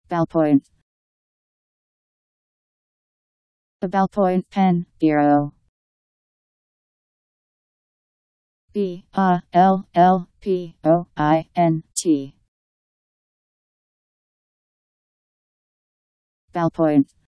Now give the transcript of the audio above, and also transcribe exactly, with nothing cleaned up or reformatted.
Ballpoint. A ballpoint pen, biro. B A L L P O I N T. Ballpoint.